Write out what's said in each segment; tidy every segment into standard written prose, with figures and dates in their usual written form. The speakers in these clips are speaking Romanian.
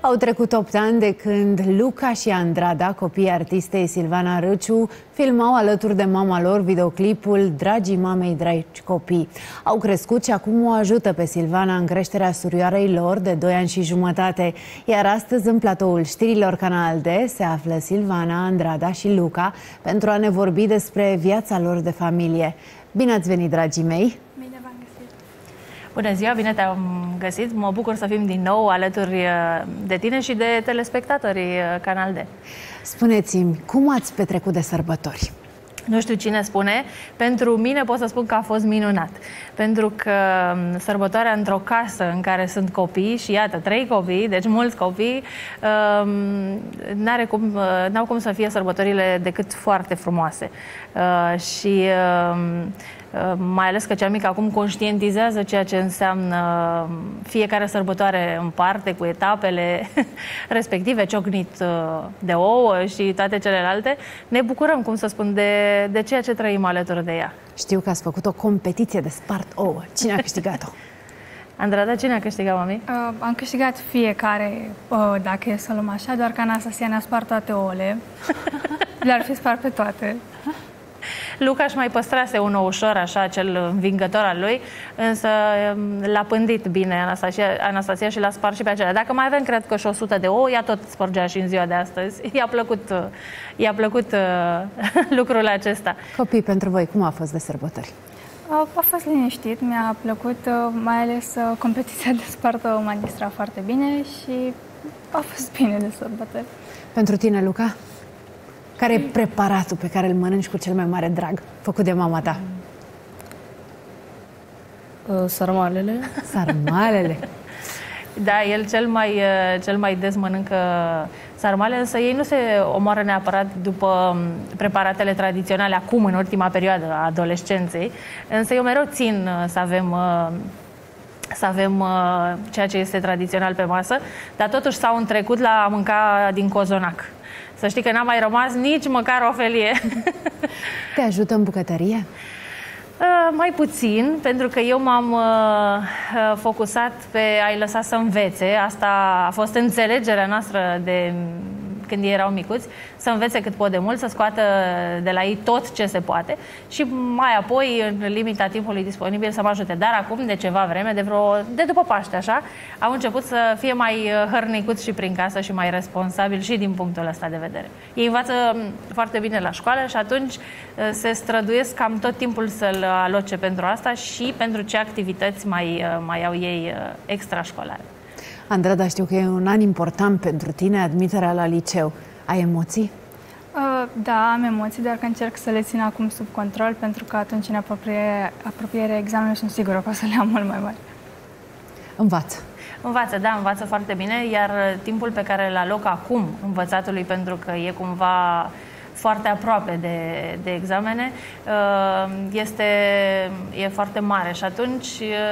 Au trecut 8 ani de când Luca și Andrada, copiii artistei Silvana Râciu, filmau alături de mama lor videoclipul Dragii mamei, dragi copii. Au crescut și acum o ajută pe Silvana în creșterea surioarei lor de 2 ani și jumătate. Iar astăzi, în platoul știrilor Canal D, se află Silvana, Andrada și Luca pentru a ne vorbi despre viața lor de familie. Bine ați venit, dragii mei! Bine v-am găsit! Bună ziua, bine te-am găsit! Mă bucur să fim din nou alături de tine și de telespectatorii Canal D. Spuneți-mi, cum ați petrecut de sărbători? Nu știu cine spune, pentru mine pot să spun că a fost minunat. Pentru că sărbătoarea într-o casă în care sunt copii și iată, 3 copii, deci mulți copii, n-au cum să fie sărbătorile decât foarte frumoase. Și mai ales că cea mică acum conștientizează ceea ce înseamnă fiecare sărbătoare în parte, cu etapele respective, ciocnit de ouă și toate celelalte. Ne bucurăm, cum să spun, de ceea ce trăim alături de ea. Știu că ați făcut o competiție de spart ouă. Cine a câștigat-o? Andrada, cine a câștigat, mami? Am câștigat fiecare, dacă e să luăm așa, doar că Anastasia ne-a spart toate ouăle. Le-ar fi spart pe toate. Luca își mai păstrase unul ușor, așa, cel învingător al lui, însă l-a pândit bine Anastasia și l-a spart și pe acela. Dacă mai avem, cred că și 100 de ouă, ea tot spărgea și în ziua de astăzi. I-a plăcut lucrul acesta. Copii, pentru voi, cum a fost de sărbători? A fost liniștit, mi-a plăcut, mai ales competiția de spart ouă m-a distrat foarte bine și a fost bine de sărbători. Pentru tine, Luca? Care e preparatul pe care îl mănânci cu cel mai mare drag, făcut de mama ta? Sarmalele. Sarmalele? Da, el cel mai des mănâncă sarmale, însă ei nu se omoară neapărat după preparatele tradiționale acum, în ultima perioadă a adolescenței, însă eu mereu țin să avem ceea ce este tradițional pe masă, dar totuși s-au întrecut la a mânca din cozonac. Să știi că n-a mai rămas nici măcar o felie. Te ajută în bucătărie? Mai puțin, pentru că eu m-am focusat pe a-i lăsa să învețe. Asta a fost înțelegerea noastră de când ei erau micuți, să învețe cât pot de mult, să scoată de la ei tot ce se poate și mai apoi, în limita timpului disponibil, să mă ajute. Dar acum, de ceva vreme, de după Paște, așa, au început să fie mai hărnicuți și prin casă și mai responsabili și din punctul ăsta de vedere. Ei învață foarte bine la școală și atunci se străduiesc cam tot timpul să-l aloce pentru asta și pentru ce activități mai au ei extrașcolare. Andrada, știu că e un an important pentru tine, admiterea la liceu. Ai emoții? Da, am emoții, dar că încerc să le țin acum sub control, pentru că atunci, în apropierea examenului, sunt sigură că o să le am mult mai mari. Învață. Învață foarte bine, iar timpul pe care îl aloc acum învățatului, pentru că e cumva foarte aproape de examene, e foarte mare și atunci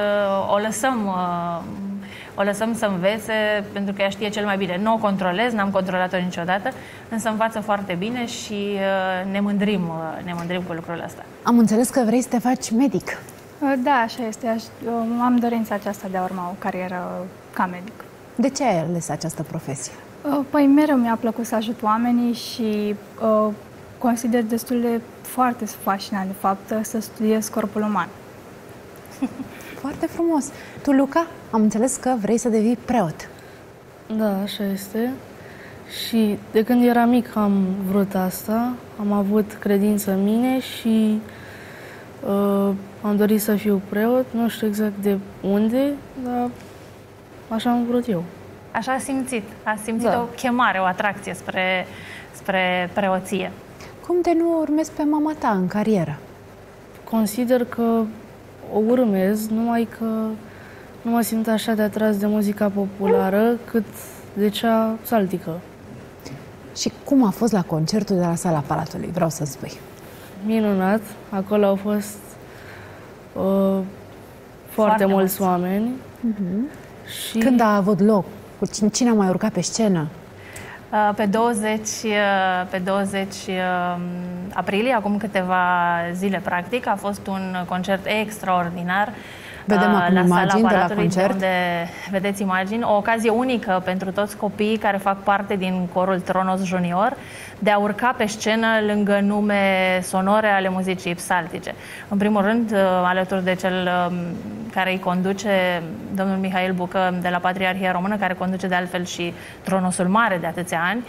o lăsăm să învețe, pentru că ea știe cel mai bine. Nu o controlez, n-am controlat-o niciodată, însă învață foarte bine și ne mândrim cu lucrul ăsta. Am înțeles că vrei să te faci medic. Da, așa este. Am dorința aceasta de a urma o carieră ca medic. De ce ai ales această profesie? Păi mereu mi-a plăcut să ajut oamenii și consider destul de foarte fascinant, de fapt, să studiez corpul uman. Foarte frumos. Tu, Luca, am înțeles că vrei să devii preot. Da, așa este. Și de când eram mic am vrut asta, am avut credință în mine și am dorit să fiu preot. Nu știu exact de unde, dar așa am vrut eu. Așa a simțit o chemare, o atracție spre preoție. Cum de nu urmezi pe mama ta în carieră? Consider că o urmez, numai că nu mă simt așa de atras de muzica populară cât de cea saltică. Și cum a fost la concertul de la Sala Palatului? Vreau să spui. Minunat. Acolo au fost foarte mulți oameni. Și când a avut loc? Cine a mai urcat pe scenă? Pe 20 aprilie, acum câteva zile practic, a fost un concert extraordinar Vedem acum la sala imagini de la Palatului, concert. unde vedeți imagini. O ocazie unică pentru toți copiii care fac parte din corul Tronos Junior de a urca pe scenă lângă nume sonore ale muzicii psaltice. În primul rând, alături de cel care îi conduce, domnul Mihail Bucă de la Patriarhia Română, care conduce de altfel și Tronosul Mare de atâția ani,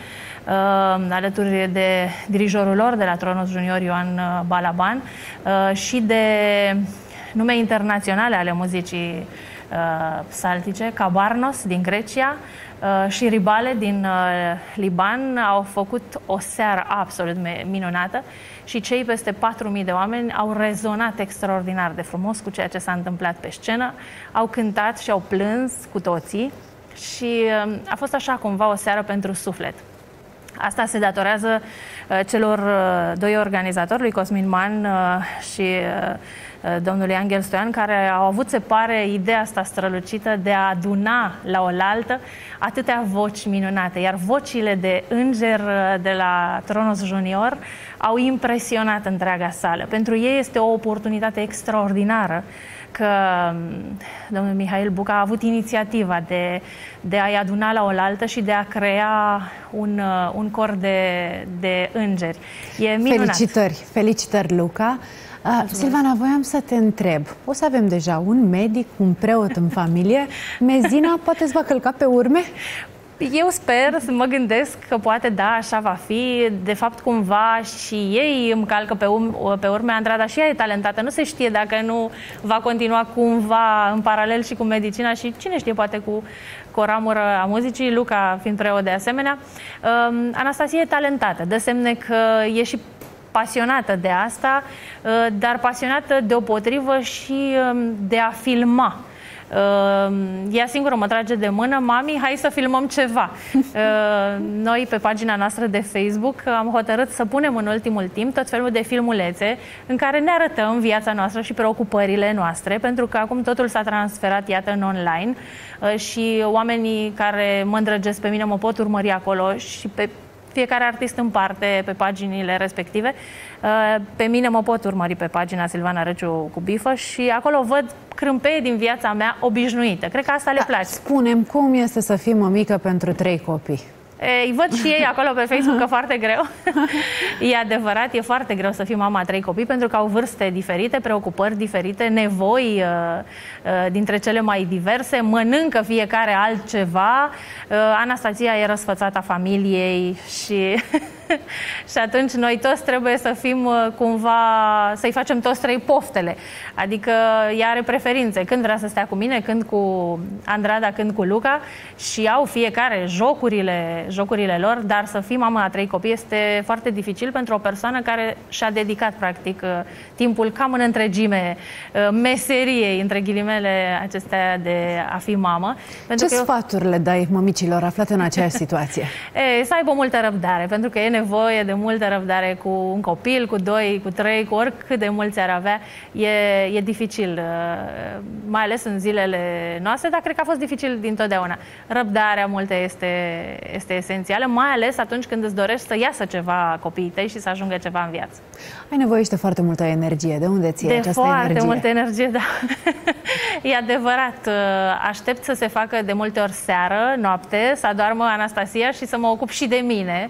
alături de dirijorul lor de la Tronos Junior, Ioan Balaban, și de nume internaționale ale muzicii psaltice, Kabarnos din Grecia și Ribale din Liban, au făcut o seară absolut minunată și cei peste 4.000 de oameni au rezonat extraordinar de frumos cu ceea ce s-a întâmplat pe scenă, au cântat și au plâns cu toții și a fost așa cumva o seară pentru suflet. Asta se datorează celor doi organizatori, lui Cosmin Man și domnului Angel Stoian, care au avut, se pare, ideea asta strălucită de a aduna la oaltă atâtea voci minunate. Iar vocile de înger de la Tronos Junior au impresionat întreaga sală. Pentru ei este o oportunitate extraordinară că domnul Mihail Bucă a avut inițiativa de a-i aduna la oaltă și de a crea un cor de îngeri. E minunat. Felicitări, Luca. Silvana, voiam să te întreb. O să avem deja un medic, un preot în familie. Mezina poate îți va călca pe urme? Eu sper, mă gândesc că poate da, așa va fi. De fapt, cumva și ei îmi calcă pe urme. Andrada și ea e talentată. Nu se știe dacă nu va continua cumva în paralel și cu medicina și cine știe, poate cu o ramură a muzicii, Luca fiind preot de asemenea. Anastasia e talentată, dă semne că e și pasionată de asta, dar pasionată deopotrivă și de a filma. Ea singură mă trage de mână: mami, hai să filmăm ceva. Noi pe pagina noastră de Facebook am hotărât să punem în ultimul timp tot felul de filmulețe în care ne arătăm viața noastră și preocupările noastre, pentru că acum totul s-a transferat, iată, în online și oamenii care mă îndrăgesc pe mine mă pot urmări acolo și pe fiecare artist în parte pe paginile respective. Pe mine mă pot urmări pe pagina Silvana Râciu cu bifă și acolo văd crâmpeie din viața mea obișnuită. Cred că asta le place. Spune-mi, cum este să fii mămică pentru 3 copii? Îi văd și ei acolo pe Facebook că foarte greu. E adevărat, e foarte greu să fii mama a 3 copii pentru că au vârste diferite, preocupări diferite, nevoi dintre cele mai diverse, mănâncă fiecare altceva. Anastasia e răsfățata familiei și și atunci noi toți trebuie să fim cumva, să-i facem toți 3 poftele. Adică ea are preferințe. Când vrea să stea cu mine, când cu Andrada, când cu Luca și au fiecare jocurile lor, dar să fii mamă a 3 copii este foarte dificil pentru o persoană care și-a dedicat practic timpul cam în întregime meseriei, între ghilimele acestea, de a fi mamă. Ce sfaturi le dai mămicilor aflate în aceeași situație? Să aibă multă răbdare, pentru că e nevoie de multă răbdare cu un copil, cu 2, cu 3, cu oricât de mulți ar avea. E dificil, mai ales în zilele noastre, dar cred că a fost dificil dintotdeauna. Răbdarea multă este esențială, mai ales atunci când îți dorești să iasă ceva copiii tăi și să ajungă ceva în viață. Ai nevoie și de foarte multă energie. De unde ți-e această energie? De foarte multă energie, da. E adevărat. Aștept să se facă de multe ori seară, noapte, să adoarmă Anastasia și să mă ocup și de mine.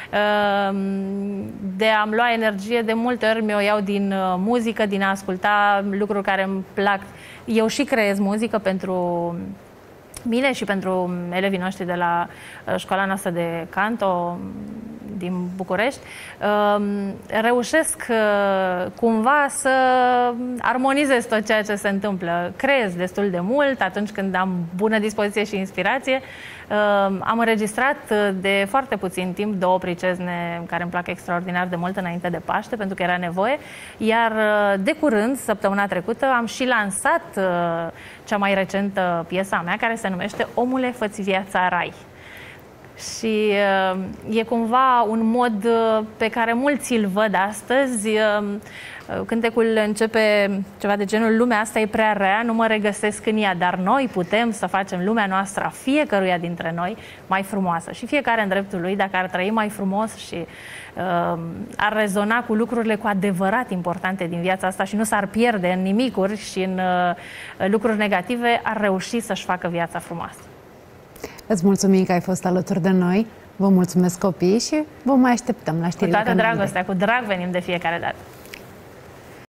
De a-mi lua energie, de multe ori mi-o iau din muzică, din a asculta lucruri care îmi plac. Eu și creez muzică pentru mine și pentru elevii noștri de la școala noastră de canto din București. Reușesc cumva să armonizez tot ceea ce se întâmplă. Creez destul de mult atunci când am bună dispoziție și inspirație. Am înregistrat de foarte puțin timp 2 pricezne care îmi plac extraordinar de mult înainte de Paște, pentru că era nevoie. Iar de curând, săptămâna trecută, am și lansat cea mai recentă piesă a mea, care se numește Omule, fă-ți viața rai. Și e cumva un mod pe care mulți îl văd astăzi. Cântecul începe ceva de genul: lumea asta e prea rea, nu mă regăsesc în ea, dar noi putem să facem lumea noastră, a fiecăruia dintre noi, mai frumoasă. Și fiecare în dreptul lui, dacă ar trăi mai frumos și ar rezona cu lucrurile cu adevărat importante din viața asta și nu s-ar pierde în nimicuri și în lucruri negative, ar reuși să-și facă viața frumoasă. Îți mulțumim că ai fost alături de noi. Vă mulțumesc, copii, și vă mai așteptăm la știrile. Cu toată dragostea, cu drag venim de fiecare dată.